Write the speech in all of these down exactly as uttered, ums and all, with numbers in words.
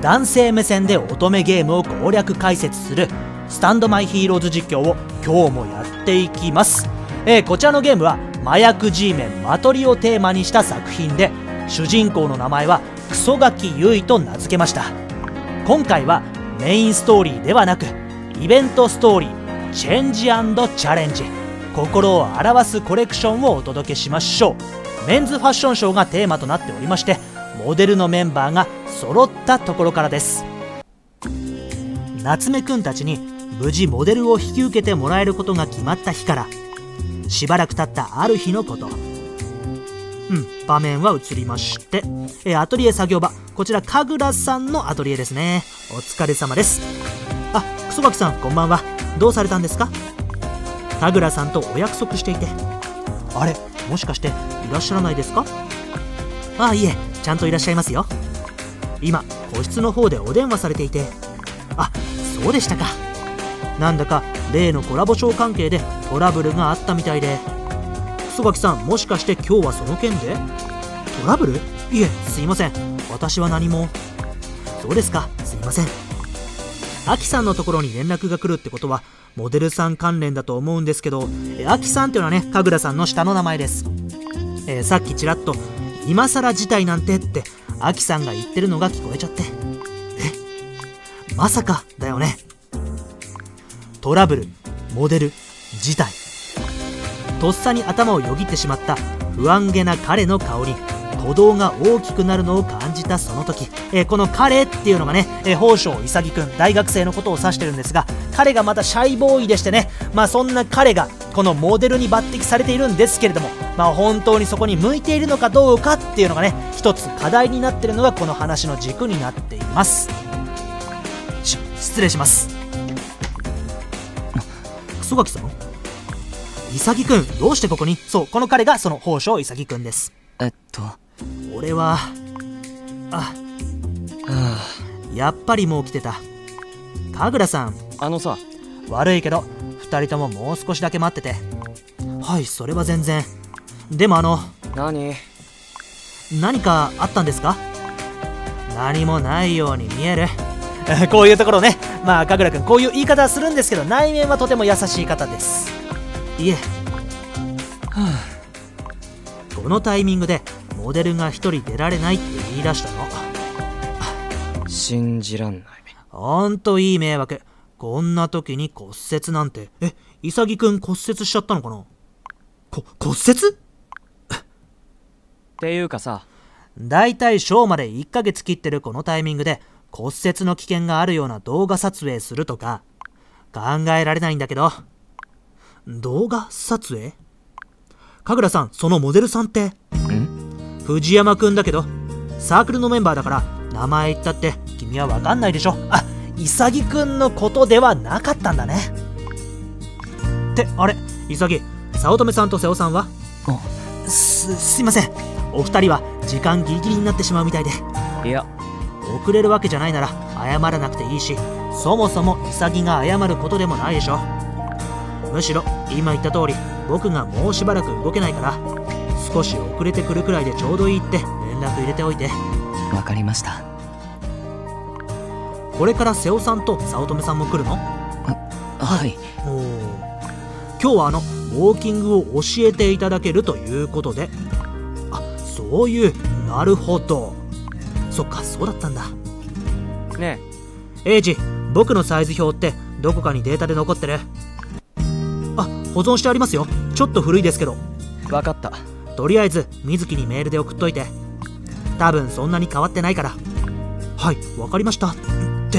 男性目線で乙女ゲームを攻略解説するスタンドマイヒーローズ実況を今日もやっていきます。えー、こちらのゲームは麻薬 G メンマトリをテーマにした作品で、主人公の名前はクソガキユイと名付けました。今回はメインストーリーではなくイベントストーリーチェンジ&チャレンジ、心を表すコレクションをお届けしましょう。メンズファッションショーがテーマとなっておりまして、モデルのメンバーが揃ったところからです。夏目くんたちに無事モデルを引き受けてもらえることが決まった日からしばらく経ったある日のこと。うん、場面は移りまして、えアトリエ作業場、こちら神楽さんのアトリエですね。お疲れ様です。あ、クソガキさんこんばんは。どうされたんですか？神楽さんとお約束していて。あれ、もしかしていらっしゃらないですか？ああ、いえ、ちゃんといらっしゃいますよ。今個室の方でお電話されていて。あ、そうでしたか。なんだか例のコラボショー関係でトラブルがあったみたいで。クソガキさん、もしかして今日はその件で？トラブル？いえ、すいません、私は何も。そうですか、すいません。アキさんのところに連絡が来るってことはモデルさん関連だと思うんですけど、えアキさんっていうのはね、神楽さんの下の名前です。えー、さっきちらっと今更事態なんてってアキさんが言ってるのが聞こえちゃって。え、まさかだよね。トラブル、モデル、事態、とっさに頭をよぎってしまった不安げな彼の顔に鼓動が大きくなるのを感じたその時、えー、この彼っていうのがね、えー、宝生潔くん、大学生のことを指してるんですが、彼がまたシャイボーイでしてね、まあそんな彼がこのモデルに抜擢されているんですけれども、まあ本当にそこに向いているのかどうかっていうのがね、一つ課題になっているのがこの話の軸になっています。し失礼します。クソガキさん、潔くん、どうしてここに？そう、この彼がその宝生潔くんです。 えっと俺はあ、はあ、やっぱりもう来てた。神楽さん、 あのさ、 悪いけどふたりとももう少しだけ待ってて。はい、それは全然。でもあの何何かあったんですか？何もないように見えるこういうところね、まあ神楽くんこういう言い方はするんですけど、内面はとても優しい方です。いえ、はあ、このタイミングでモデルが一人出られないって言い出したの。 信じらんない。 ほんといい迷惑。こんな時に骨折なんて。え、潔くん骨折しちゃったのかな？こ骨折っていうかさ、 だいたいショーまでいっかげつ切ってるこのタイミングで骨折の危険があるような動画撮影するとか考えられないんだけど。動画撮影？神楽さん、そのモデルさんってん？藤山くんだけど、サークルのメンバーだから名前言ったって君は分かんないでしょ。あ、潔くんのことではなかったんだね。ってあれ、潔、早乙女さんと瀬尾さんは？す、すいません、お二人は時間ギリギリになってしまうみたいで。 いや、 遅れるわけじゃないなら謝らなくていいし、そもそも潔が謝ることでもないでしょ。むしろ今言った通り僕がもうしばらく動けないから少し遅れてくるくらいでちょうどいいって連絡入れておいて。 わかりました。 これから瀬尾さんと早乙女さんも来るの？ はい。 おー、今日はあのウォーキングを教えていただけるということで。あ、そういう、なるほど。そっか、そうだったんだ。 ねえ、エイジ、僕のサイズ表ってどこかにデータで残ってる？あ、保存してありますよ。ちょっと古いですけど。 わかった。 とりあえず水木にメールで送っといて。多分そんなに変わってないから。はい、わかりました。って、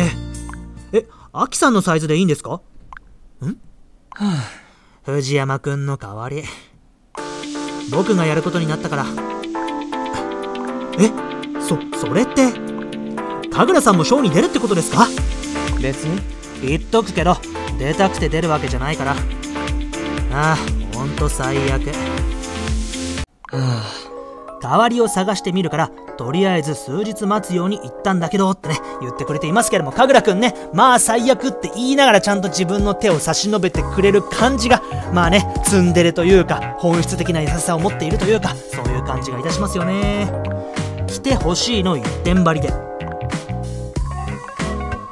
え、アキさんのサイズでいいんですか？ん？はあ、藤山くんの代わり僕がやることになったから。え、そ、それって神楽さんもショーに出るってことですか？ 別に言っとくけど出たくて出るわけじゃないから。ああ、ほんと最悪。はあ、代わりを探してみるからとりあえず数日待つように言ったんだけどってね、言ってくれていますけれども、神楽くんね、まあ最悪って言いながらちゃんと自分の手を差し伸べてくれる感じが、まあね、ツンデレというか本質的な優しさを持っているというか、そういう感じがいたしますよね。来てほしいの一点張りで。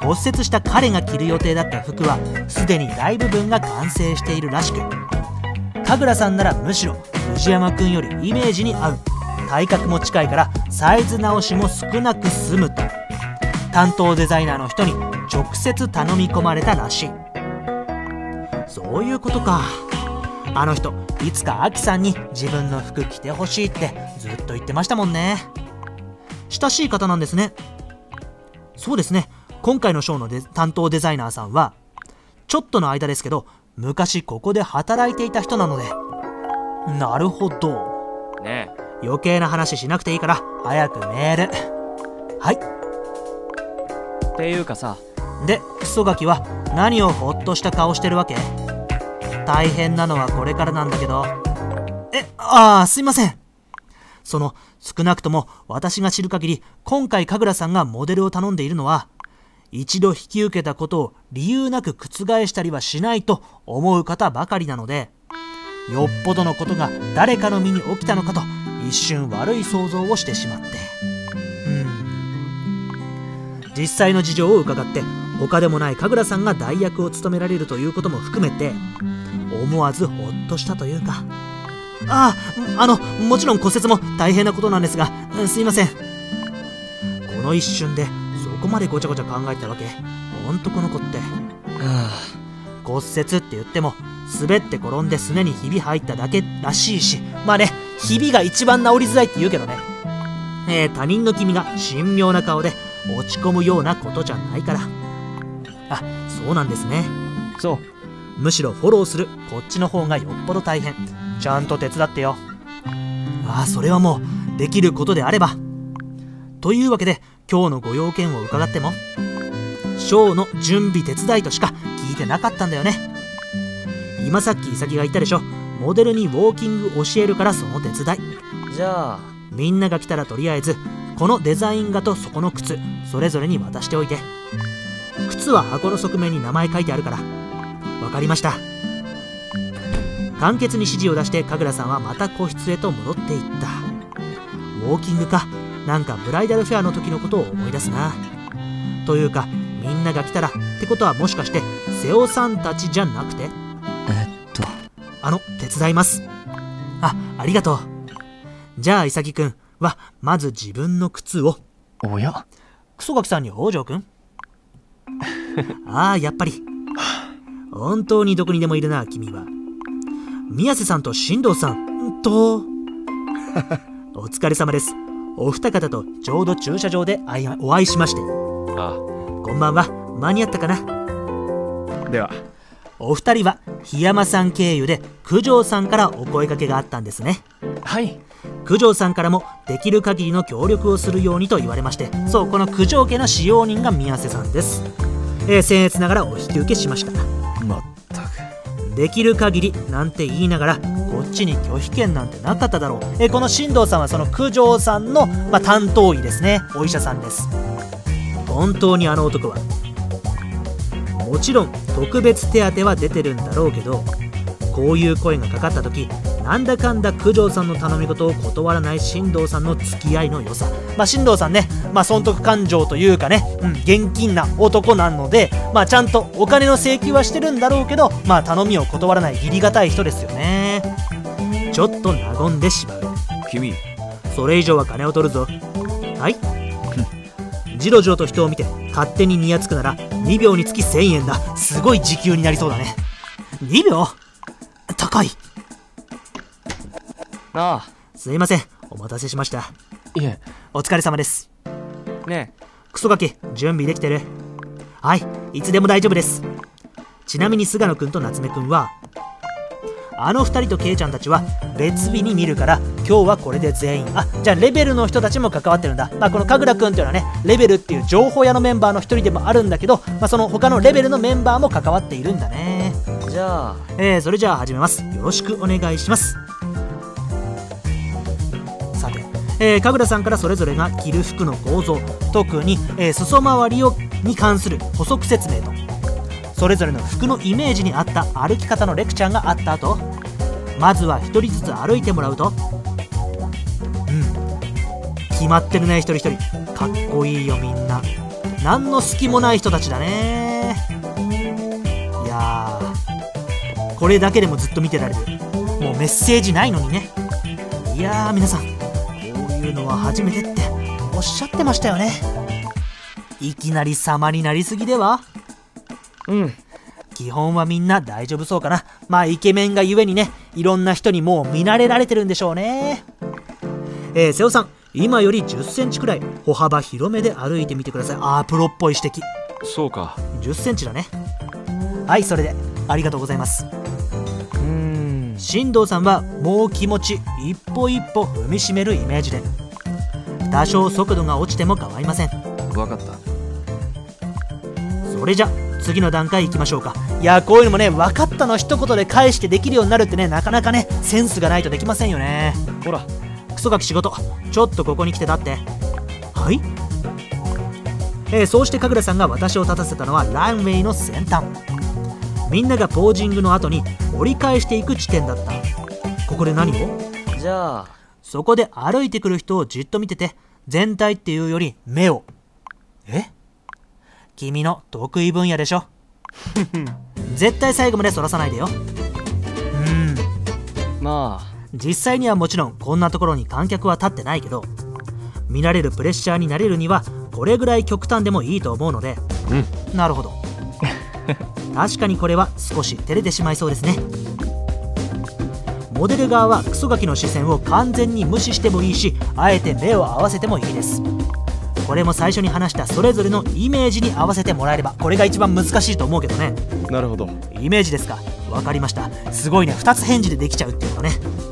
骨折した彼が着る予定だった服はすでに大部分が完成しているらしく、神楽さんならむしろ藤山くんよりイメージに合う、体格も近いからサイズ直しも少なく済むと担当デザイナーの人に直接頼み込まれたらしい。そういうことか。あの人いつかアキさんに自分の服着てほしいってずっと言ってましたもんね。親しい方なんですね。そうですね、今回のショーのデ担当デザイナーさんはちょっとの間ですけど昔ここで働いていた人なので。なるほどねえ、余計な話しなくていいから早くメール。はい。 っていうかさ、 でクソガキは何をほっとした顔してるわけ？大変なのはこれからなんだけど。え、ああ、すいません。その少なくとも私が知る限り今回神楽さんがモデルを頼んでいるのは一度引き受けたことを理由なく覆したりはしないと思う方ばかりなので、よっぽどのことが誰かの身に起きたのかと一瞬悪い想像をしてしまって、うーん実際の事情を伺って他でもない神楽さんが代役を務められるということも含めて思わずほっとしたというか。ああ、あのもちろん骨折も大変なことなんですが、すいません。この一瞬でそこまでごちゃごちゃ考えたわけ？ほんとこの子って。骨折って言っても滑って転んですねにひび入っただけらしいし、まあね、ひびが一番治りづらいって言うけどね、えー、他人の君が神妙な顔で落ち込むようなことじゃないから。あ、そうなんですね。 そう、 むしろフォローするこっちの方がよっぽど大変。ちゃんと手伝ってよ。ああ、それはもうできることであれば。というわけで今日のご用件を伺ってもショーの準備手伝いとしか聞いてなかったんだよね。今さっきイサギが言ったでしょ、モデルにウォーキング教えるからその手伝い。 じゃあみんなが来たらとりあえずこのデザイン画とそこの靴それぞれに渡しておいて。靴は箱の側面に名前書いてあるから。わかりました。簡潔に指示を出して神楽さんはまた個室へと戻っていった。ウォーキングか、なんかブライダルフェアの時のことを思い出すな。というかみんなが来たらってことはもしかして瀬尾さんたちじゃなくて？ えっとあの手伝います。あ、ありがとう。じゃあイサギくんはまず自分の靴を。 おや、 クソガキさんに北条くんああ、やっぱり本当にどこにでもいるな君は。宮瀬さんと進藤さんとお疲れ様です。お二方とちょうど駐車場でお会いしまして。 ああ、 こんばんは。間に合ったかな。 ではお二人は檜山さん経由で九条さんからお声掛けがあったんですね。 はい、 九条さんからもできる限りの協力をするようにと言われまして、そう、この九条家の使用人が宮瀬さんです。えー、僭越ながらお引き受けしました。 まったくできる限りなんて言いながらこっちに拒否権なんてなかっただろう。えー、この進藤さんはその九条さんの、まあ、担当医ですね。お医者さんです。本当にあの男はもちろん特別手当は出てるんだろうけど、こういう声がかかった時なんだかんだ九条さんの頼み事を断らない進藤さんの付き合いの良さ。まあ進藤さんね、まあ損得感情というかね、うん、現金な男なので、まあちゃんとお金の請求はしてるんだろうけど、まあ頼みを断らない義理がたい人ですよね。ちょっと和んでしまう。 君、 それ以上は金を取るぞ。はいじろじろと人を見て勝手ににやつくならにびょうにつきせんえんだ。すごい時給になりそうだね。にびょう高い。 ああ、 すいません、お待たせしました。 いえ、 お疲れ様です。 ねえ、 クソガキ準備できてる？はい、いつでも大丈夫です。ちなみに菅野くんと夏目くんはあのふたりとケイちゃんたちは別日に見るから今日はこれで全員。あ、じゃあレベルの人たちも関わってるんだ。まあこの神楽くんっていうのはね、レベルっていう情報屋のメンバーの一人でもあるんだけど、まあその他のレベルのメンバーも関わっているんだね。 じゃあ、 えー、それじゃあ始めます。よろしくお願いします。さて、えー、神楽さんからそれぞれが着る服の構造、特に、えー、裾周りをに関する補足説明とそれぞれの服のイメージに合った歩き方のレクチャーがあった後、まずはひとりずつ歩いてもらうと、うん、決まってるね。一人一人かっこいいよみんな。 何の隙もない人たちだね。いやー、これだけでもずっと見てられる。もうメッセージないのにね。いやー皆さん、こういうのは初めてっておっしゃってましたよね。いきなり様になりすぎでは。 うん。 基本はみんな大丈夫そうかな。まあイケメンがゆえにね、いろんな人にもう見慣れられてるんでしょうね。えー、瀬尾さん、今よりじゅっセンチくらい歩幅広めで歩いてみてください。あー、プロっぽい指摘。 そうか。 じゅっセンチだね。はい、それでありがとうございます。 うーん。 進藤さんはもう気持ち一歩一歩踏みしめるイメージで、多少速度が落ちても構いません。 わかった。 それじゃ次の段階いきましょうか。いやー、こういうのもね、分かったの一言で返してできるようになるってね、なかなかね、センスがないとできませんよね。 ほら、 クソガキ仕事、ちょっとここに来て立って。はい。えー、そうして神楽さんが私を立たせたのはランウェイの先端。みんながポージングの後に折り返していく地点だった。ここで何を？ じゃあそこで歩いてくる人をじっと見てて、全体っていうより目を。え？君の得意分野でしょ。絶対最後までそらさないでよ。うーん。 まあ実際にはもちろんこんなところに観客は立ってないけど、見られるプレッシャーになれるにはこれぐらい極端でもいいと思うので、 うん、 なるほど。確かにこれは少し照れてしまいそうですね。モデル側はクソガキの視線を完全に無視してもいいし、あえて目を合わせてもいいです。これも最初に話したそれぞれのイメージに合わせてもらえれば、これが一番難しいと思うけどね。 なるほど。 イメージですか。わかりました。すごいね、ふたつ返事でできちゃうっていうのね。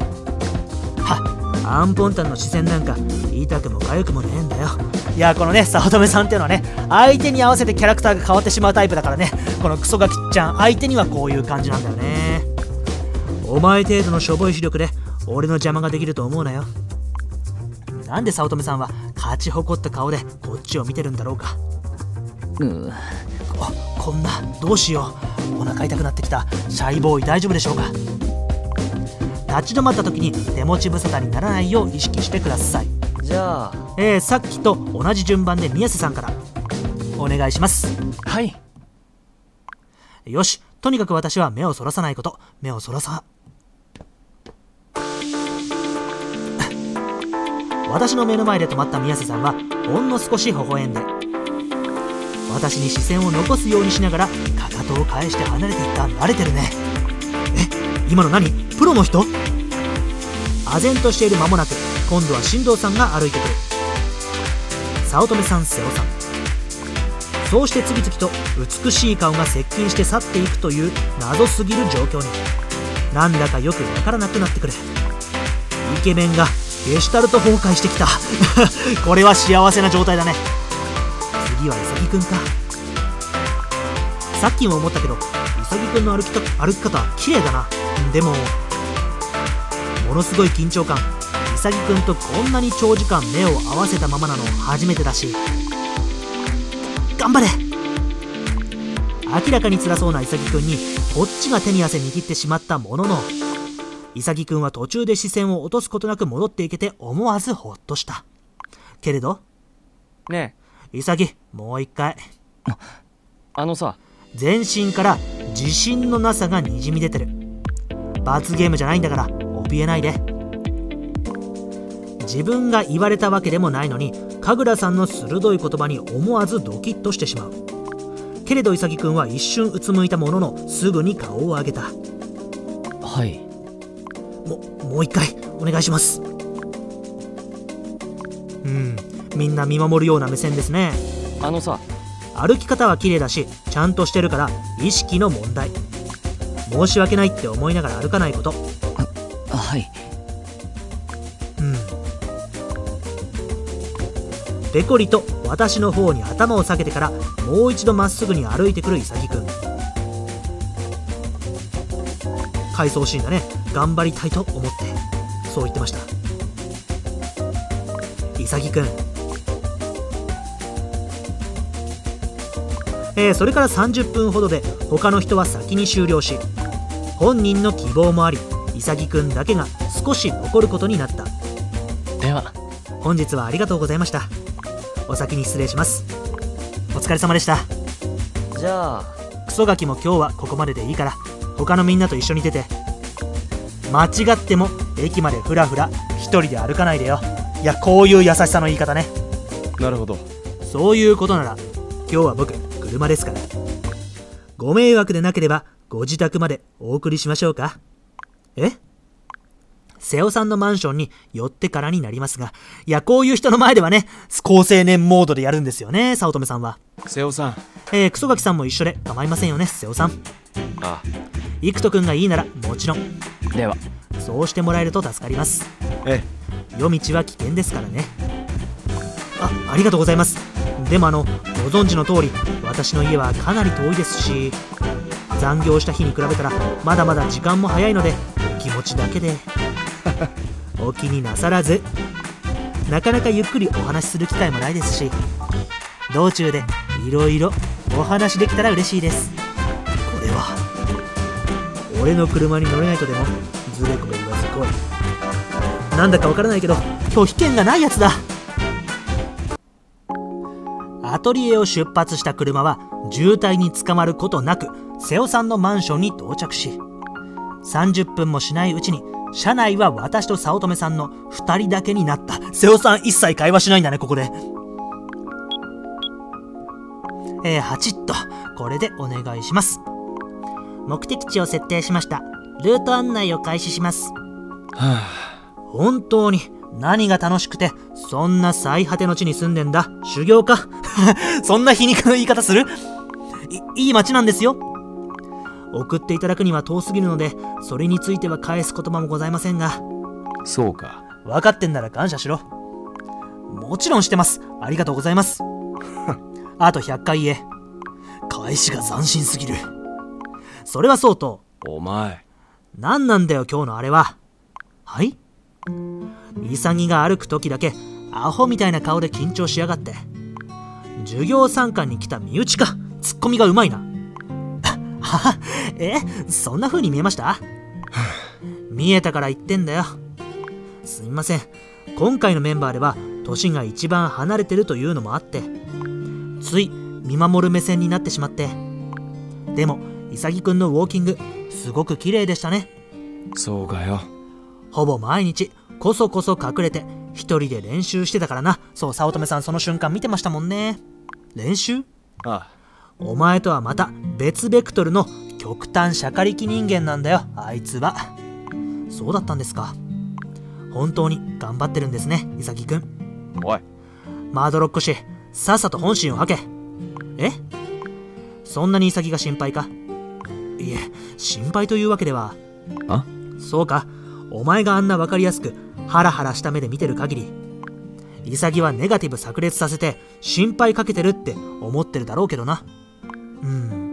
はっ、アンポンタンの視線なんか痛くも痒くもねえんだよ。いや、このね、早乙女さんっていうのはね、相手に合わせてキャラクターが変わってしまうタイプだからね、このクソガキちゃん相手にはこういう感じなんだよね。お前程度のしょぼい視力で俺の邪魔ができると思うなよ。なんで早乙女さんは勝ち誇った顔でこっちを見てるんだろうか。 うんあ、こんな、どうしよう、お腹痛くなってきた。シャイボーイ大丈夫でしょうか。立ち止まった時に手持ち無沙汰にならないよう意識してください。 じゃあえー、さっきと同じ順番で宮瀬さんからお願いします。 はい。 よし、とにかく私は目をそらさないこと。目をそらさ私の目の前で止まった宮瀬さんはほんの少し微笑んで、私に視線を残すようにしながらかかとを返して離れていった。慣れてるね。え、今の何？プロの人？唖然としている間もなく、今度は進藤さんが歩いてくる。早乙女さん、瀬尾さん、そうして次々と美しい顔が接近して去っていくという謎すぎる状況に、なんだかよくわからなくなってくる。イケメンがゲシュタルト崩壊してきた。これは幸せな状態だね。次はイサギくんか。さっきも思ったけど、イサギくんの歩きか歩き方綺麗だな。でもものすごい緊張感。イサギくんとこんなに長時間目を合わせたままなの初めてだし、頑張れ。明らかに辛そうなイサギくんにこっちが手に汗握ってしまったものの、イサギくんは途中で視線を落とすことなく戻っていけて、思わずほっとした。けれどねえ、イサギ、もう一回。 ああのさ、 全身から自信のなさがにじみ出てる。罰ゲームじゃないんだから怯えないで。自分が言われたわけでもないのに、神楽さんの鋭い言葉に思わずドキッとしてしまう。けれどイサギくんは一瞬うつむいたものの、すぐに顔を上げた。 はい。 ももう一回お願いします。うん、みんな見守るような目線ですね。 あのさ、 歩き方は綺麗だしちゃんとしてるから、意識の問題。申し訳ないって思いながら歩かないこと。 あ、はい。 うん。ペコリと私の方に頭を下げてから、もう一度まっすぐに歩いてくるイサギくん。回想シーンだね。頑張りたいと思ってそう言ってました。イサギくん、えー、それからさんじゅっぷんほどで他の人は先に終了し、本人の希望もありイサギくんだけが少し残ることになった。 では本日はありがとうございました。お先に失礼します。 お疲れ様でした。 じゃあクソガキも今日はここまででいいから他のみんなと一緒に出て。間違っても駅までフラフラ一人で歩かないでよ。いや、こういう優しさの言い方ね。 なるほど。 そういうことなら今日は僕車ですから。ご迷惑でなければご自宅までお送りしましょうか。え瀬尾さんのマンションに寄ってからになりますが、いや、こういう人の前ではね、高青年モードでやるんですよね、早乙女さんは。 瀬尾さん。 えー、クソガキさんも一緒で構いませんよね、瀬尾さん。 ああ。 イクト君がいいならもちろん。 ではそうしてもらえると助かります。 ええ夜道は危険ですからね。あ、ありがとうございます。でもあの、ご存知の通り私の家はかなり遠いですし、残業した日に比べたらまだまだ時間も早いので、お気持ちだけでお気になさらず。なかなかゆっくりお話しする機会もないですし、道中でいろいろお話できたら嬉しいです。これは俺の車に乗れないとでもずれこべ言わず来い。なんだかわからないけど拒否権がないやつだ。アトリエを出発した車は渋滞に捕まることなく瀬尾さんのマンションに到着し、さんじゅっぷんもしないうちに車内は私と早乙女さんのふたりだけになった。瀬尾さん一切会話しないんだね、ここで。えー、はちっとこれでお願いします。目的地を設定しました。ルート案内を開始します。はあ、本当に何が楽しくてそんな最果ての地に住んでんだ。修行かそんな皮肉の言い方する。い, いい街なんですよ。送っていただくには遠すぎるのでそれについては返す言葉もございませんが。 そうか。 分かってんなら感謝しろ。もちろんしてます。ありがとうございますあとひゃっかい言え。返しが斬新すぎる。それはそうと、 お前何なんだよ今日のあれは。はい、潔が歩く時だけアホみたいな顔で緊張しやがって。授業参観に来た身内か。ツッコミがうまいなははえそんな風に見えました見えたから言ってんだよ。すみません、今回のメンバーでは年が一番離れてるというのもあってつい見守る目線になってしまって。でも潔くんのウォーキングすごく綺麗でしたね。 そうかよ。 ほぼ毎日こそこそ隠れて一人で練習してたからな。そう、早乙女さんその瞬間見てましたもんね。練習？ ああ。 お前とはまた別ベクトルの極端しゃかりき人間なんだよ、あいつは。そうだったんですか。本当に頑張ってるんですね、潔くん。 おい、 まどろっこしい。さっさと本心を吐け。え？そんなに潔が心配か？いえ、心配というわけでは。 あ？ そうか。お前があんな分かりやすくハラハラした目で見てる限り、潔はネガティブ炸裂させて心配かけてるって思ってるだろうけどな。うん。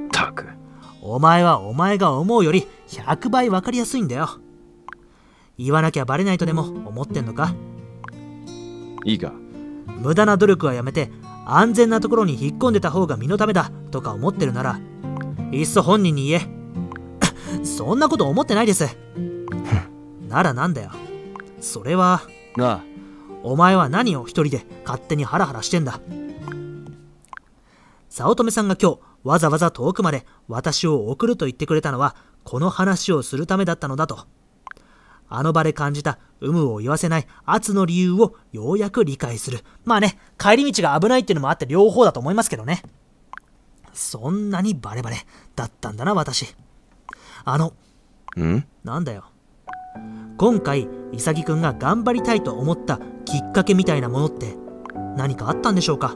たく。 お前はお前が思うよりひゃくばい分かりやすいんだよ。言わなきゃバレないとでも思ってんのか？ いいか。 無駄な努力はやめて安全なところに引っ込んでた方が身のためだとか思ってるなら、いっそ本人に言えそんなこと思ってないですならなんだよ。それはなあ、 お前は何を一人で勝手にハラハラしてんだ。早乙女さんが今日わざわざ遠くまで私を送ると言ってくれたのはこの話をするためだったのだと。あの場で感じた有無を言わせない圧の理由をようやく理解する。まあね、帰り道が危ないっていうのもあって両方だと思いますけどね。そんなにバレバレだったんだな私。あのんなんだよ、今回潔くんが頑張りたいと思ったきっかけみたいなものって何かあったんでしょうか？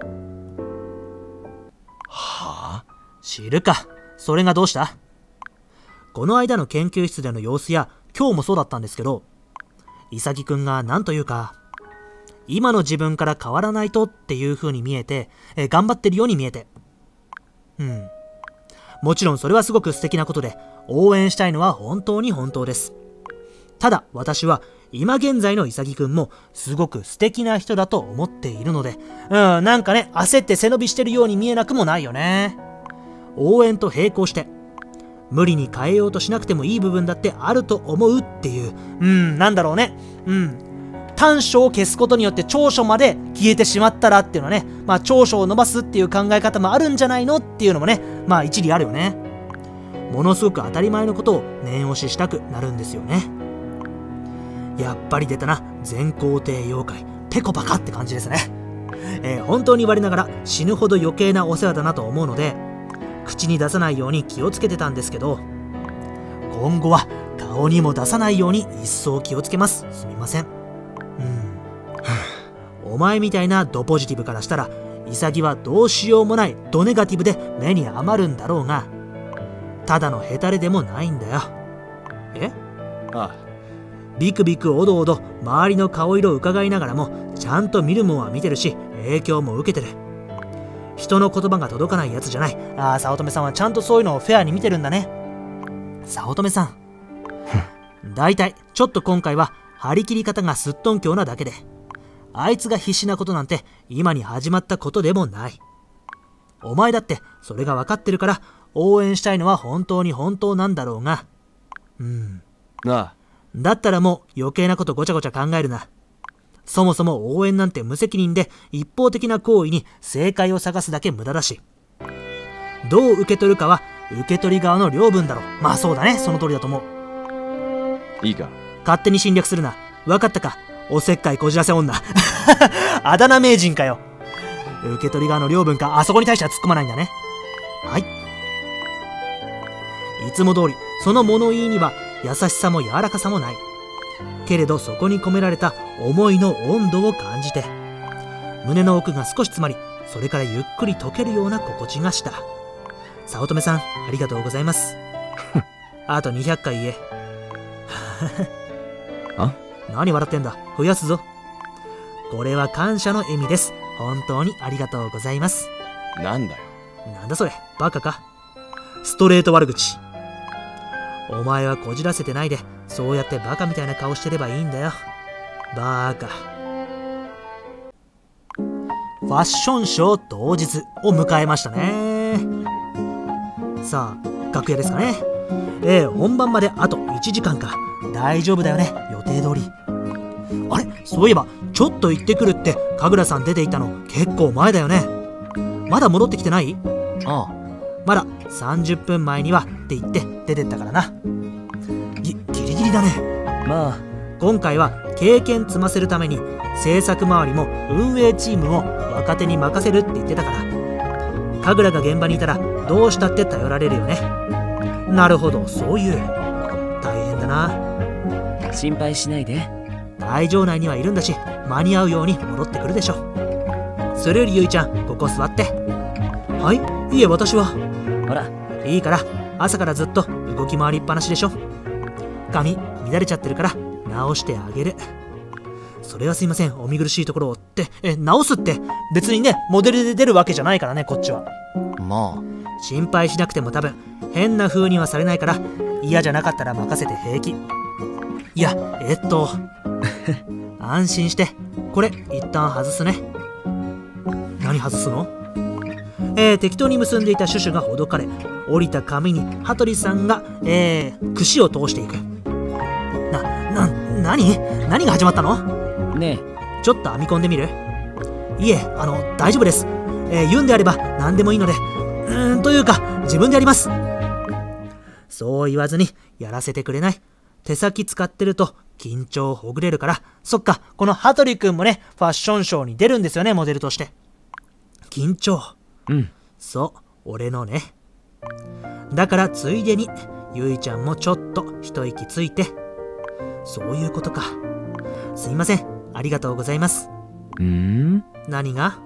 はあ？ 知るか。それがどうした？この間の研究室での様子や今日もそうだったんですけど、潔くんがなんというか今の自分から変わらないとっていう風に見えて、え頑張ってるように見えて、うんもちろんそれはすごく素敵なことで応援したいのは本当に本当です。ただ私は今現在の潔くんもすごく素敵な人だと思っているので、うんなんかね焦って背伸びしてるように見えなくもないよね。応援と並行して無理に変えようとしなくてもいい部分だってあると思うっていう、うんなんだろうね、うん短所を消すことによって長所まで消えてしまったらっていうのはね、まあ長所を伸ばすっていう考え方もあるんじゃないのっていうのもね、まあ一理あるよね。ものすごく当たり前のことを念押ししたくなるんですよね。やっぱり出たな、全皇帝妖怪ペコパカって感じですね。えー、本当に我ながら死ぬほど余計なお世話だなと思うので、口に出さないように気をつけてたんですけど、今後は顔にも出さないように一層気をつけます。すみません。うん。お前みたいなドポジティブからしたら、潔はどうしようもないドネガティブで目に余るんだろうが、ただのヘタレでもないんだよ。え？ ああ。 ビクビクおどおど周りの顔色を伺いながらも、ちゃんと見るもんは見てるし、影響も受けてる。人の言葉が届かないやつじゃない。ああ、早乙女さんはちゃんとそういうのをフェアに見てるんだね。早乙女さん。だいたいちょっと今回は張り切り方がすっとんきょうなだけで、あいつが必死なことなんて今に始まったことでもない。お前だってそれが分かってるから応援したいのは本当に本当なんだろうが。うん。 なあ。 だったらもう余計なことごちゃごちゃ考えるな。そもそも応援なんて無責任で一方的な行為に正解を探すだけ無駄だし。どう受け取るかは受け取り側の領分だろう。まあそうだね、その通りだと思う。 いいか。 勝手に侵略するな。分かったか、おせっかいこじらせ女。あだ名名人かよ。受け取り側の領分か。あそこに対しては突っ込まないんだね。はい。いつも通りその物言いには優しさも柔らかさもない。けれどそこに込められた思いの温度を感じて、胸の奥が少し詰まり、それからゆっくり溶けるような心地がした。早乙女さん、ありがとうございます。あとにひゃっかい言え。 あ？ 何笑ってんだ、増やすぞ。これは感謝の笑みです。本当にありがとうございます。 なんだよ。 なんだそれ、バカか。ストレート悪口。お前はこじらせてないで、そうやってバカみたいな顔してればいいんだよ。バーカ。ファッションショー当日を迎えましたね。さあ、楽屋ですかね。えー、本番まであといちじかんか。大丈夫だよね、予定通り。あれ、そういえばちょっと行ってくるって神楽さん出ていたの結構前だよね。まだ戻ってきてない？ ああ。 まださんじゅっぷんまえにはって言って出てったからな。ぎギリギリだね。 まあ今回は経験積ませるために制作周りも運営チームも若手に任せるって言ってたから、神楽が現場にいたらどうしたって頼られるよね。なるほど、そういう。大変だな。 心配しないで。 会場内にはいるんだし、間に合うように戻ってくるでしょ。それよりゆいちゃん、ここ座って。はい、いえ私は。 ほら、 いいから、朝からずっと動き回りっぱなしでしょ。髪乱れちゃってるから直してあげる。それはすいません、お見苦しいところをって。え直すって別にね、モデルで出るわけじゃないからね、こっちは。 まあ心配しなくても多分変な風にはされないから、嫌じゃなかったら任せて平気。いや、えっと安心して。これ一旦外すね。何外すの？えー、適当に結んでいたシュシュがほどかれ、降りた紙に羽鳥さんが、えー、串を通していく。な、な、何？何が始まったの？ ねえ、ちょっと編み込んでみる？いえ、あの、大丈夫です。えー、言うんであれば何でもいいので、うーん、というか、自分でやります。そう言わずにやらせてくれない？手先使ってると緊張ほぐれるから。そっか、この羽鳥くんもね、ファッションショーに出るんですよね、モデルとして。緊張。 うん。 そう、俺のね。だからついでにゆいちゃんもちょっと一息ついて。そういうことか。すいません、ありがとうございます。 うーん？ 何が？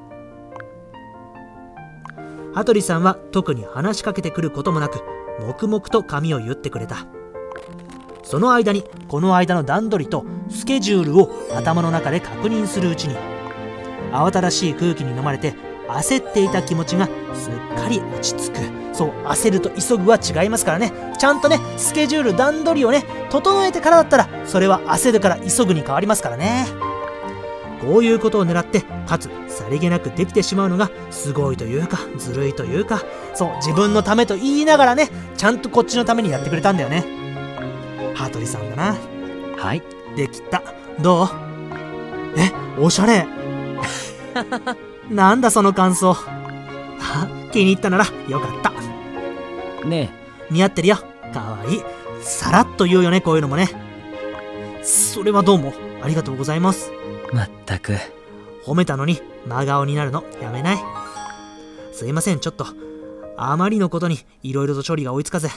羽鳥さんは特に話しかけてくることもなく、黙々と髪を言ってくれた。その間にこの間の段取りとスケジュールを頭の中で確認するうちに、慌ただしい空気に飲まれて焦っていた気持ちがすっかり落ち着く。そう、焦ると急ぐは違いますからね。ちゃんとね、スケジュール段取りをね整えてからだったら、それは焦るから急ぐに変わりますからね。こういうことを狙って、かつさりげなくできてしまうのがすごいというか、ずるいというか、そう、自分のためと言いながらね、ちゃんとこっちのためにやってくれたんだよね。羽鳥さんだな。 はい。 できた。どう？ え、おしゃれ。なんだその感想。あ、気に入ったならよかった。 ね似合ってるよ。かわいい。さらっと言うよね、こういうのもね。それはどうもありがとうございます。 え、まったく。 褒めたのに真顔になるのやめない？すいません、ちょっとあまりのことにいろいろと処理が追いつかず。ん？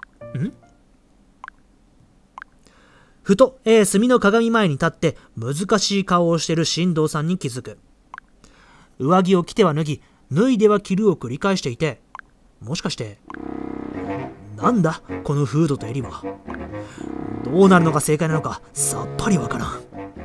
ふと、えー、墨の鏡前に立って難しい顔をしてる進藤さんに気づく。上着を着ては脱ぎ、脱いでは着るを繰り返していて、もしかしてなんだこのフードと襟は。どうなるのが正解なのかさっぱりわからん。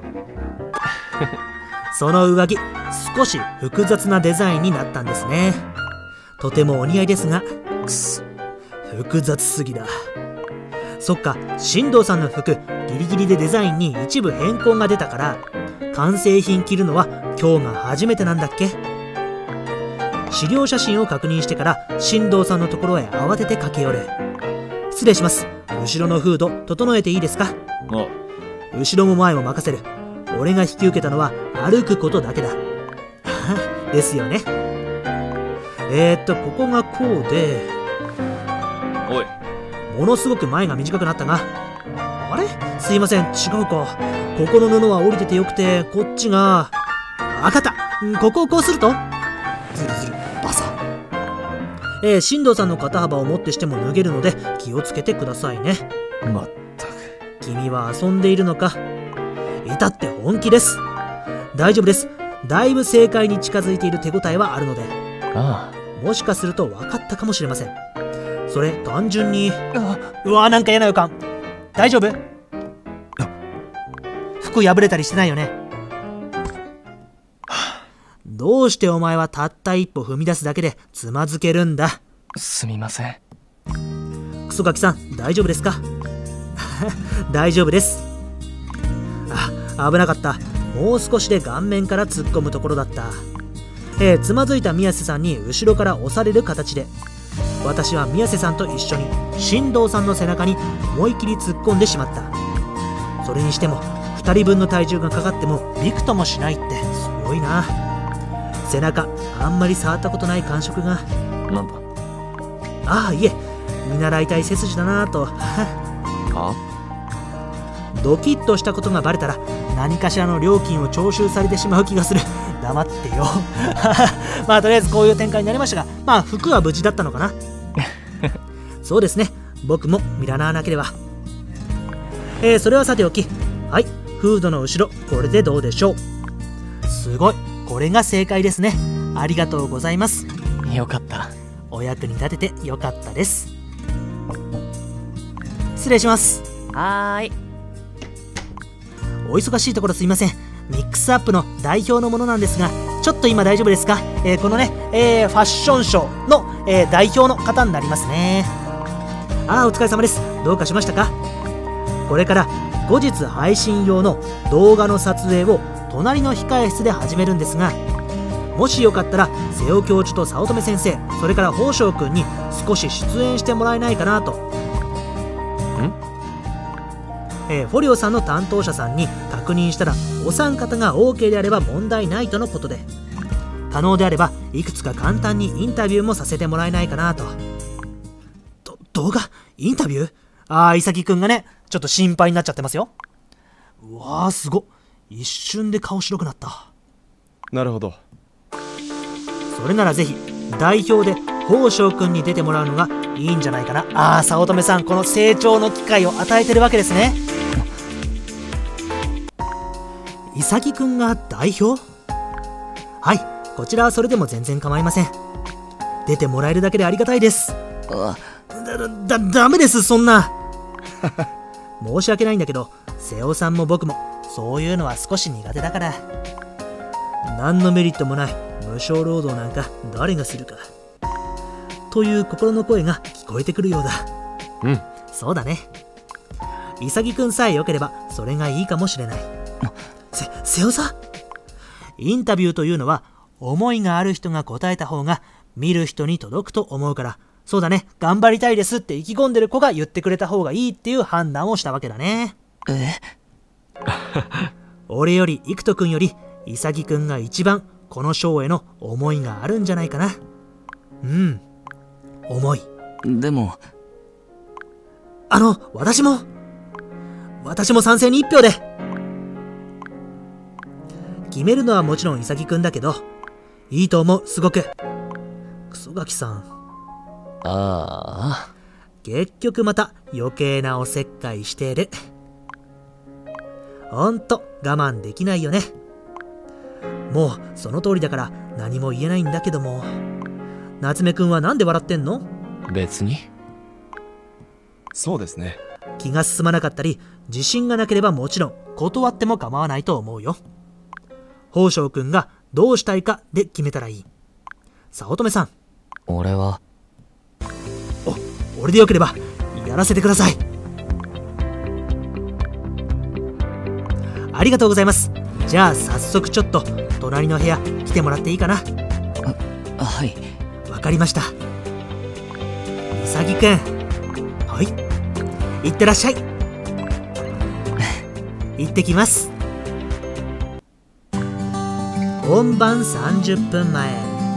その上着、少し複雑なデザインになったんですね。とてもお似合いですが、 くそ、 複雑すぎだ。そっか、進藤さんの服ギリギリでデザインに一部変更が出たから、完成品着るのは今日が初めてなんだっけ。資料写真を確認してから進藤さんのところへ慌てて駆け寄る。失礼します、後ろのフード整えていいですか。 あ、 後ろも前も任せる。俺が引き受けたのは歩くことだけだ。ですよね。えー、っとここがこうで、 おい、 ものすごく前が短くなったが、あれ、すいません、違うか。ここの布は降りててよくて、こっちが、わかった。ここをこうすると、ずるずるバサ。えー、進藤さんの肩幅をもってしても脱げるので気をつけてくださいね。 まったく。 君は遊んでいるのか。至って本気です。大丈夫です。だいぶ正解に近づいている手応えはあるので。 あもしかすると分かったかもしれません。それ単純に、 あ。 うわー、なんか嫌な予感。大丈夫？服破れたりしてないよね。どうしてお前はたった一歩踏み出すだけでつまずけるんだ。 すみません。 クソガキさん、大丈夫ですか？大丈夫です。あ、危なかった。もう少しで顔面から突っ込むところだった。えー、つまずいた宮瀬さんに後ろから押される形で、私は宮瀬さんと一緒に進藤さんの背中に思い切り突っ込んでしまった。それにしてもふたりぶんの体重がかかってもびくともしないってすごいな。背中あんまり触ったことない感触が。 なんだ。 ああ、いえ、見習いたい背筋だなぁと。 は？ ドキッとしたことがバレたら何かしらの料金を徴収されてしまう気がする。黙ってよ。まあとりあえずこういう展開になりましたが、まあ服は無事だったのかな。そうですね、僕も見習わなければ。えー、それはさておき、はい、フードの後ろこれでどうでしょう。すごい、これが正解ですね。ありがとうございます。 よかった。 お役に立ててよかったです。失礼します。 はーい。 お忙しいところすいません。ミックスアップの代表のものなんですが、ちょっと今大丈夫ですか？えー、このね、えー、ファッションショーの、えー、代表の方になりますね。ああ、お疲れ様です。どうかしましたか？これから後日配信用の動画の撮影を隣の控え室で始めるんですが、もしよかったら瀬尾教授と早乙女先生、それから宝生くんに少し出演してもらえないかなと。 ん？ えー、フォリオさんの担当者さんに確認したら、お三方が オーケー であれば問題ないとのことで、可能であればいくつか簡単にインタビューもさせてもらえないかなと。ど動画インタビュー？ああ、伊崎くんがね、ちょっと心配になっちゃってますよ。うわー、すごっ。一瞬で顔白くなった。 なるほど。 それならぜひ代表で宝生くんに出てもらうのがいいんじゃないかな。ああ、早乙女さん、この成長の機会を与えてるわけですね。伊崎くんが代表？はい、こちらはそれでも全然構いません。出てもらえるだけでありがたいです。 あ、 だ、だ、ダメです、そんな。申し訳ないんだけど、瀬尾さんも僕もそういうのは少し苦手だから。何のメリットもない無償労働なんか誰がするか。という心の声が聞こえてくるようだ。 うん。 そうだね。潔くんさえ良ければそれがいいかもしれない。せ、瀬尾さん？インタビューというのは思いがある人が答えた方が見る人に届くと思うから、そうだね、頑張りたいですって意気込んでる子が言ってくれた方がいいっていう判断をしたわけだね。 え？ 俺より幾人くんより潔くんが一番この賞への思いがあるんじゃないかな。うん、思い。 でもあの私も私も賛成に一票で。決めるのはもちろん潔くんだけど、いいと思う、すごく。クソガキさん。 ああ、 結局また余計なおせっかいしてる。ほんと我慢できないよね。もうその通りだから何も言えないんだけども。夏目くんはなんで笑ってんの？ 別に。 そうですね。 気が進まなかったり自信がなければもちろん断っても構わないと思うよ。宝生くんがどうしたいかで決めたらいい。早乙女さん。 俺はお、俺でよければやらせてください。ありがとうございます。じゃあ早速ちょっと隣の部屋来てもらっていいかな。 あ、はい。 わかりました。潔くん。はい、いってらっしゃい。行ってきます。本番さんじゅっぷんまえ。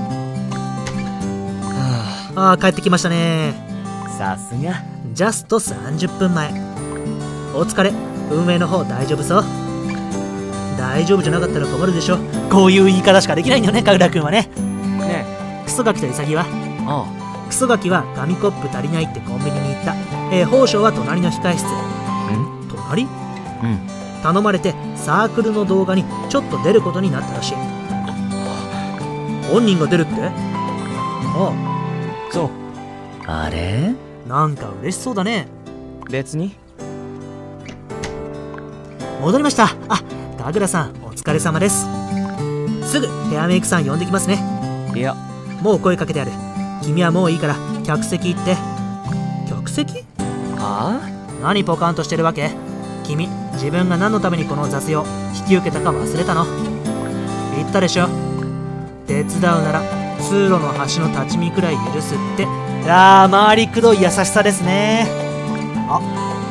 はああ、帰ってきましたね。 あ、さすが。 ジャストさんじゅっぷんまえ。お疲れ。運営の方大丈夫そう？大丈夫じゃなかったら困るでしょ。こういう言い方しかできないんだよね、神楽くんはね。 ねクソガキと潔は？ あクソガキは紙コップ足りないってコンビニに行った。えー、宝生は隣の控室。 あ。ん隣？ うん頼まれてサークルの動画にちょっと出ることになったらしい。本人が出るって？あそう。あれ？ あ、なんか嬉しそうだね。 別に。 戻りました。あ、神楽さんお疲れ様です。すぐヘアメイクさん呼んできますね。 いや、 もう声かけてある。君はもういいから客席行って。客席？ はあ？ 何ポカンとしてるわけ？君、自分が何のためにこの雑用引き受けたか忘れたの？言ったでしょ。手伝うなら通路の端の立ち見くらい許すって。あー、回りくどい優しさですね。あ、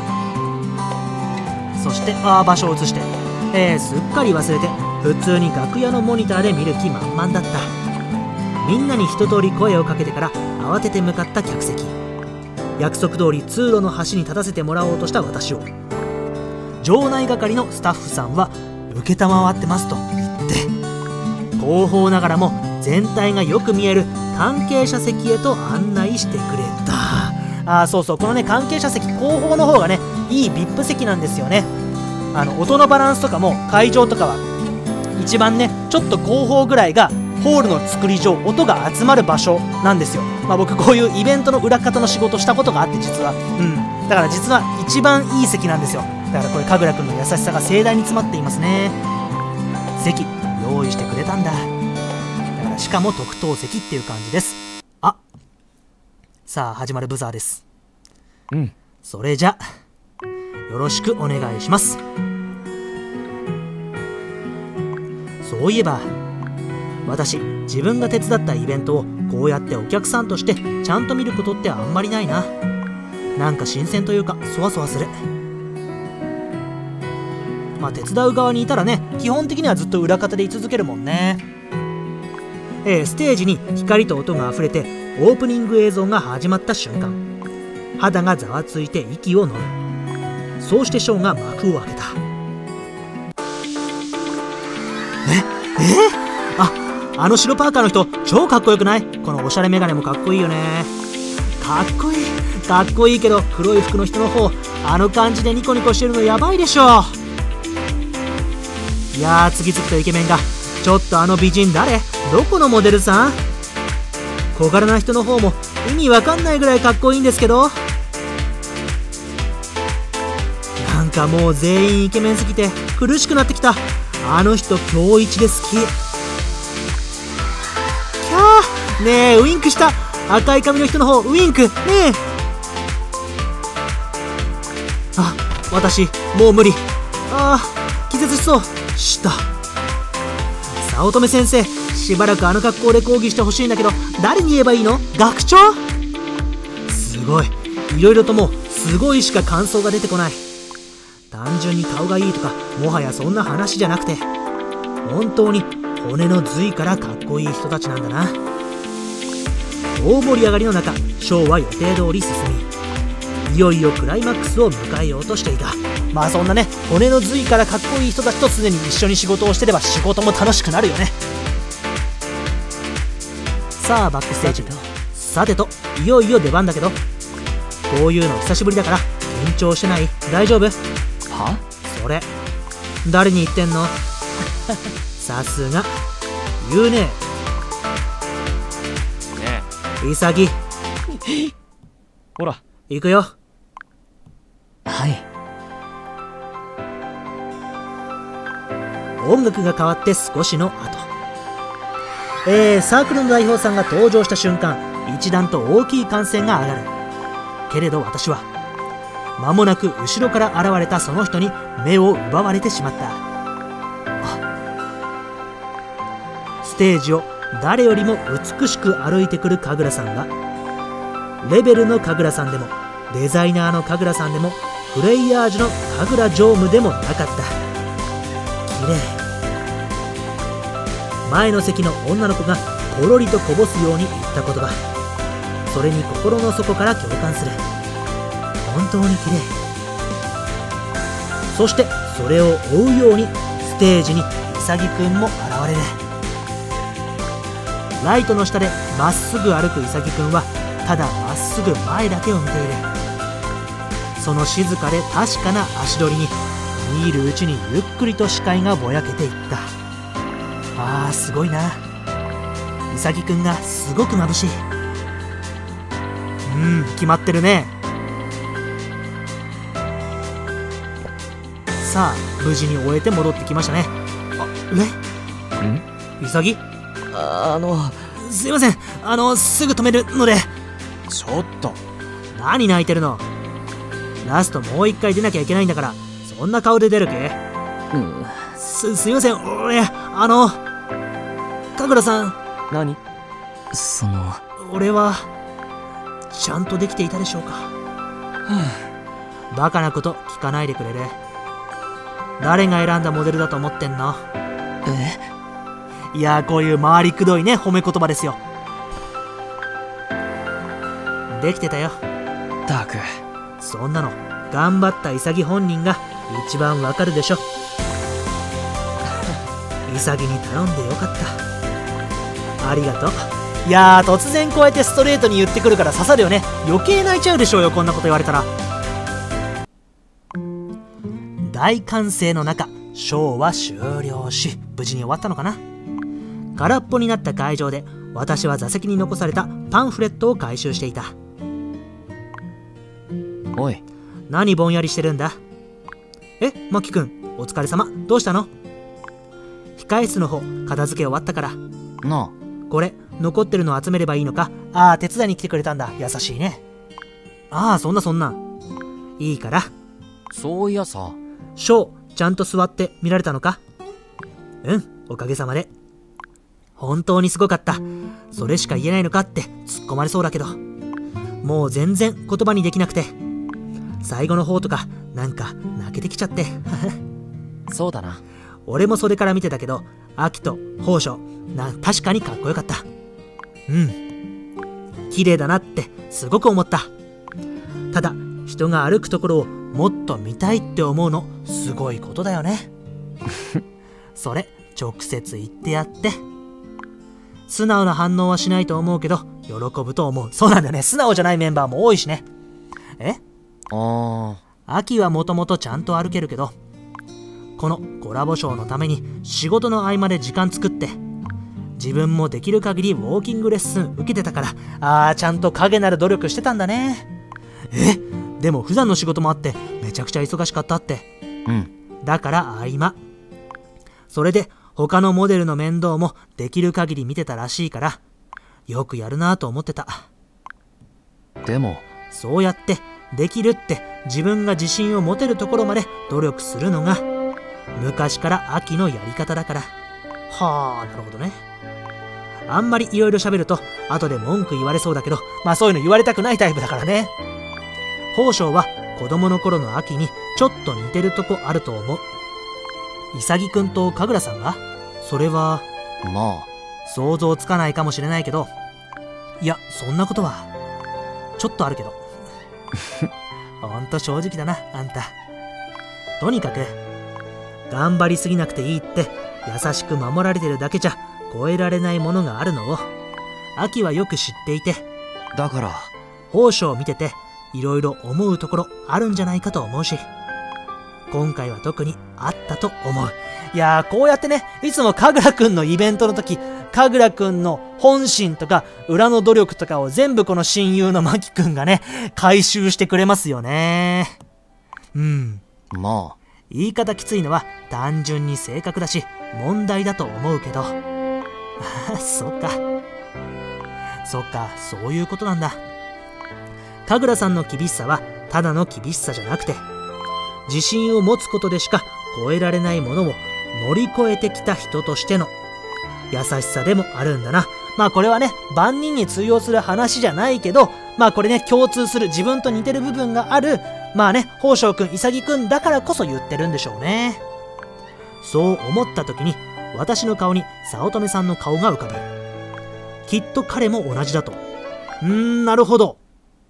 そしてあー、場所を移して、えー、すっかり忘れて普通に楽屋のモニターで見る気満々だった。みんなに一通り声をかけてから慌てて向かった客席。約束通り通路の端に立たせてもらおうとした私を場内係のスタッフさんは承ってますと言って、後方ながらも全体がよく見える関係者席へと案内してくれた。あー、そうそう、このね関係者席後方の方がねいい ブイアイピー 席なんですよね。あの音のバランスとかも会場とかは一番ねちょっと後方ぐらいがホールの作り上音が集まる場所なんですよ。まあ僕こういうイベントの裏方の仕事したことがあって、実はうんだから実は一番いい席なんですよ。だからこれ神楽くんの優しさが盛大に詰まっていますね。席用意してくれたんだ。だからしかも特等席っていう感じです。あ、さあ始まるブザーです。 うん。 それじゃよろしくお願いします。そういえば私、自分が手伝ったイベントをこうやってお客さんとしてちゃんと見ることってあんまりないな。なんか新鮮というかそわそわする。まあ手伝う側にいたらね、基本的にはずっと裏方で居続けるもんね。えー、ステージに光と音があふれてオープニング映像が始まった瞬間、肌がざわついて息を飲む。そうしてショーが幕を開けた。ええー、ああの白パーカーの人超かっこよくない？このおしゃれメガネもかっこいいよね。かっこいいかっこいいけど、黒い服の人の方あの感じでニコニコしてるのやばいでしょ。いやー、次々とイケメンが。ちょっとあの美人誰？どこのモデルさん？小柄な人の方も意味わかんないぐらいかっこいいんですけど。なんかもう全員イケメンすぎて苦しくなってきた。あの人今日一で好き。キャー、ねえウインクした。赤い髪の人の方ウインクねえ。あ、私もう無理。あー、気絶しそう。した早乙女先生、しばらくあの格好で講義してほしいんだけど、誰に言えばいいの？学長？すごい、いろいろともうすごいしか感想が出てこない。 単純に顔がいいとかもはやそんな話じゃなくて、本当に骨の髄からかっこいい人たちなんだな。大盛り上がりの中、ショーは予定通り進み、いよいよクライマックスを迎えようとしていた。まあそんなね、骨の髄からかっこいい人たちと常に一緒に仕事をしてれば仕事も楽しくなるよね。さあバックステージ、さてといよいよ出番だけど、こういうの久しぶりだから緊張してない？大丈夫？ は？ それ誰に言ってんの？さすが言うね。 ねイサギえ。ほら。 行くよ。 はい。 音楽が変わって少しの後、えー、サークルの代表さんが登場した瞬間、一段と大きい歓声が上がる。けれど私は間もなく後ろから現れたその人に目を奪われてしまった。ステージを誰よりも美しく歩いてくる神楽さんが、レベルの神楽さんでもデザイナーの神楽さんでもフレイヤージュの神楽常務でもなかった。綺麗。前の席の女の子がポロリとこぼすように言った言葉、それに心の底から共感する。本当に綺麗。そしてそれを追うようにステージにイサギくんも現れる。ライトの下でまっすぐ歩くイサギくんはただまっすぐ前だけを見ている。その静かで確かな足取りに見入るうちにゆっくりと視界がぼやけていった。あーすごいな。イサギくんがすごく眩しい。うん決まってるね。さあ無事に終えて戻ってきましたね。あれんイサギ、 ああのすいません、あのすぐ止めるので。 ちょっと。 何泣いてるの。ラストもう一回出なきゃいけないんだから、そんな顔で出る気？ うん。 すすいません、俺あの神楽さん。 何？その俺はちゃんとできていたでしょうか。バカなこと聞かないでくれる？誰が選んだモデルだと思ってんの？ え？ いやー、こういう回りくどいね褒め言葉ですよ。できてたよ。 ったくそんなの頑張ったイサギ本人が一番わかるでしょ。イサギに頼んでよかった。ありがとう。いやー、突然こうやってストレートに言ってくるから刺さるよね。余計泣いちゃうでしょうよ、こんなこと言われたら。大歓声の中、ショーは終了し無事に終わったのかな。空っぽになった会場で私は座席に残されたパンフレットを回収していた。 おい、 何ぼんやりしてるんだ。え、マキ君、お疲れ様。どうしたの？控室の方片付け終わったから。 なこれ残ってるの集めればいいのか。ああ、手伝いに来てくれたんだ。優しいね。ああ、そんなそんな。いいから。 そういやさ、 ショー、ちゃんと座って見られたのか？うん、おかげさまで。本当にすごかった。それしか言えないのかって突っ込まれそうだけど、もう全然言葉にできなくて、最後の方とかなんか泣けてきちゃって。 そうだな。 俺もそれから見てたけど、アキと宝生な、確かにかっこよかった。うん、綺麗だなってすごく思った。ただ人が歩くところをもっと見たいって思うのすごいことだよね。それ直接言ってやって。素直な反応はしないと思うけど喜ぶと思う。そうなんだよね、素直じゃないメンバーも多いしね。えあアキはもともとちゃんと歩けるけど、このコラボショーのために仕事の合間で時間作って自分もできる限りウォーキングレッスン受けてたから、あーちゃんと影なる努力してたんだね。えでも普段の仕事もあってめちゃくちゃ忙しかったって。 うんだから合間、それで他のモデルの面倒もできる限り見てたらしいから、よくやるなと思ってた。 でもそうやってできるって自分が自信を持てるところまで努力するのが昔から秋のやり方だから。はあ、なるほどね。あんまりいろいろ喋ると後で文句言われそうだけど、まあそういうの言われたくないタイプだからね。宝生は子供の頃の秋にちょっと似てるとこあると思う。潔くんと神楽さんが？それはまあ想像つかないかもしれないけど、いやそんなことはちょっとあるけどほんと正直だなあんた。とにかく頑張りすぎなくていいって、優しく守られてるだけじゃ超えられないものがあるのを秋はよく知っていて、 だから宝書を見てていろいろ思うところあるんじゃないかと思うし、今回は特にあったと思う。いやー、こうやってね、いつも神楽くんのイベントの時、神楽くんの本心とか裏の努力とかを全部この親友のマキくんがね回収してくれますよね。うん、 まあ言い方きついのは単純に性格だし問題だと思うけど、ああそっかそっか、そういうことなんだ。神楽さんの厳しさはただの厳しさじゃなくて、自信を持つことでしか超えられないものを乗り越えてきた人としての優しさでもあるんだな。まあこれはね、万人に通用する話じゃないけど、まあこれね、共通する自分と似てる部分がある、まあね、宝生くん、潔くんだからこそ言ってるんでしょうね。そう思った時に私の顔に早乙女さんの顔が浮かぶ。きっと彼も同じだと。うーん、なるほど。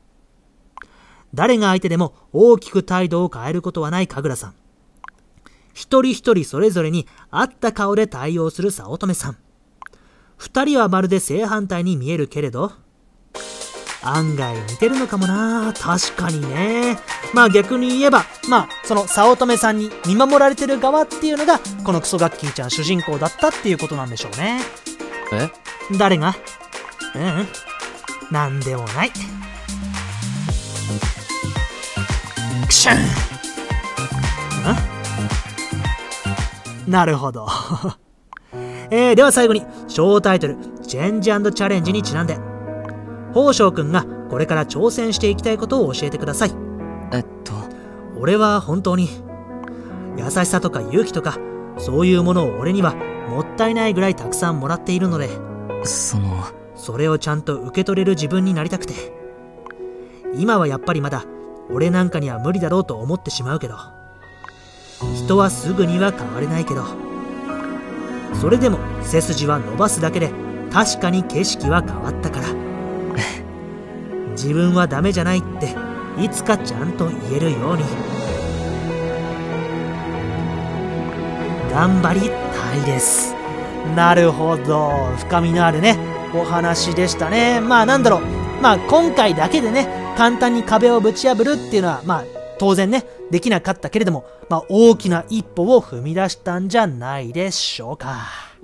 誰が相手でも大きく態度を変えることはない神楽さん。一人一人それぞれに合った顔で対応する早乙女さん。二人はまるで正反対に見えるけれど、案外似てるのかもな。確かにね。まあ逆に言えば、まあその早乙女さんに見守られてる側っていうのがこのクソガッキーちゃん主人公だったっていうことなんでしょうね。 え？ 誰が？うんうん、なんでもない。クシュン。ん？なるほど、えー、では最後に小タイトル「チェンジ&チャレンジ」にちなんで、宝生くんがこれから挑戦していきたいことを教えてください。 えっと俺は本当に優しさとか勇気とかそういうものを俺にはもったいないぐらいたくさんもらっているので、 そのそれをちゃんと受け取れる自分になりたくて、今はやっぱりまだ俺なんかには無理だろうと思ってしまうけど、人はすぐには変われないけど、それでも背筋は伸ばすだけで確かに景色は変わったから自分はダメじゃないっていつかちゃんと言えるように頑張りたいです。なるほど、深みのあるねお話でしたね。まあなんだろう、まあ今回だけでね簡単に壁をぶち破るっていうのはまあ当然ねできなかったけれども、まあ大きな一歩を踏み出したんじゃないでしょうか。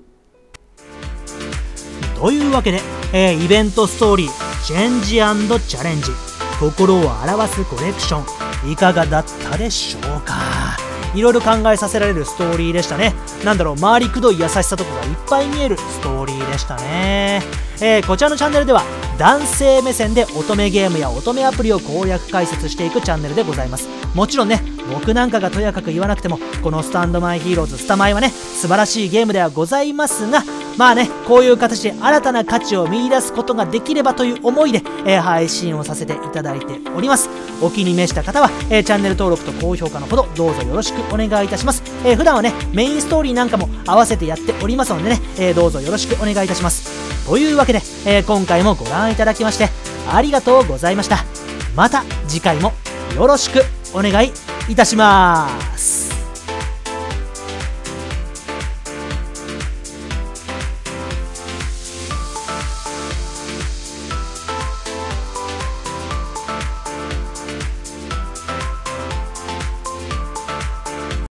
というわけで、えー、イベントストーリー「チェンジ&チャレンジ心を表すコレクション」いかがだったでしょうか。いろいろ考えさせられるストーリーでしたね。なんだろう、周りくどい優しさとかがいっぱい見えるストーリーでしたね。えー、こちらのチャンネルでは男性目線で乙女ゲームや乙女アプリを攻略解説していくチャンネルでございます。もちろんね、僕なんかがとやかく言わなくてもこのスタンドマイヒーローズスタマイはね素晴らしいゲームではございますが、まあねこういう形で新たな価値を見出すことができればという思いで、えー、配信をさせていただいております。お気に召した方は、えー、チャンネル登録と高評価のほどどうぞよろしくお願いいたします。えー、普段はねメインストーリーなんかも合わせてやっておりますのでね、えー、どうぞよろしくお願いいたします。というわけで、えー、今回もご覧いただきましてありがとうございました。また次回もよろしくお願いいたします。